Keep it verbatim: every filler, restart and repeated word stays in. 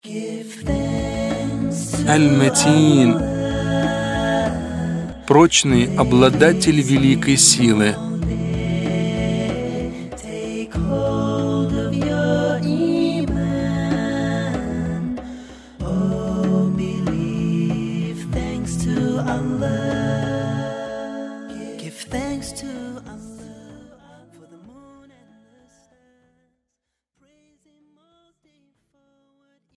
Аль-Матин, прочный обладатель великой силы. Give thanks to Allah.